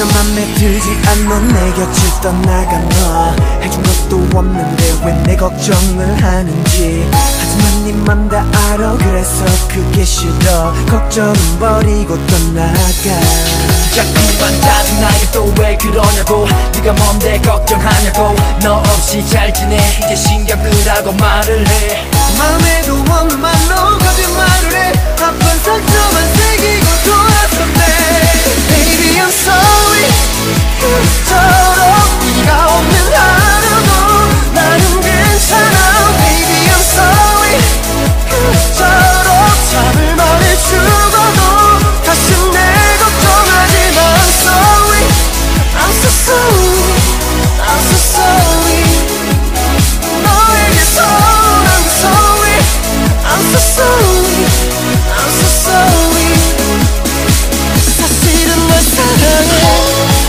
맘에 들지 않는 내 곁을 떠나가 너 해준 것도 없는데 왜 내 걱정을 하는지 하지만 네 맘 다 알아 그래서 그게 싫어 걱정은 버리고 떠나가 자꾸만 짜증나게 또 왜 그러냐고 네가 뭔데 걱정하냐고 너 없이 잘 지내 이제 신경 끄라고 말을 해 맘에도 없는 말로 거짓말을 해 아픈 상처만 새기고 돌아섰네 Baby I'm sorry 그토록 네가 없는 하루도 나는 괜찮아 Baby I'm sorry 그토록 잠을 많이 죽어도 다시 내 걱정하지 마 I'm sorry I'm so sorry I'm so sorry 너에게서 I'm sorry I'm so sorry I'm so sorry 사실은 널 사랑해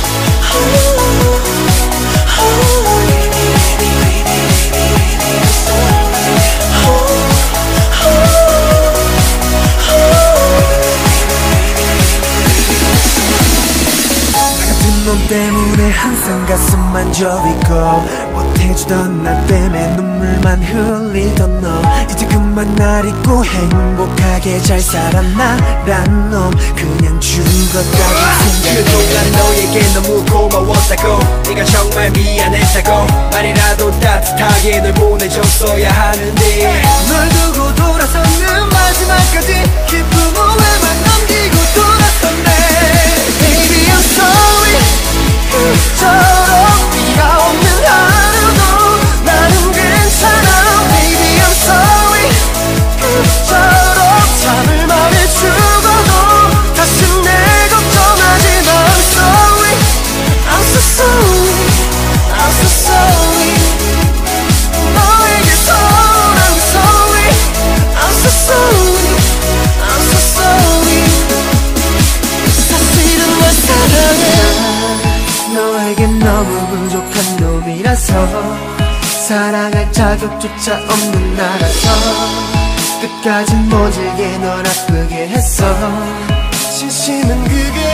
넌 때문에 항상 가슴만 저리고 못해주던 나 때문에 눈물만 흘리던 너 이제 그만 날 잊고 행복하게 잘 살았나 란 놈 그냥 죽었다고 생각해 그동안 너에게 너무 고마웠다고 네가 정말 미안했다고 말이라도 따뜻하게 널 보내줬어야 하는데 널 두고 돌아서는 마지막까지 기쁜 후회만 남기고 돌아섰네 Baby I'm sorry 그토록 네가 없는 하루도 나는 괜찮아 Baby I'm sorry 그토록 잠을 많이 죽어도 다시 내 걱정하지 마 I'm sorry I'm so sorry I'm so sorry 너에게서 I'm sorry I'm so sorry I'm so sorry 사실은 널 사랑해 너에겐 너무 부족한 놈이라서 사랑할 자격조차 없는 나라서 끝까지 모질게 널 아프게 했어 진심은 그게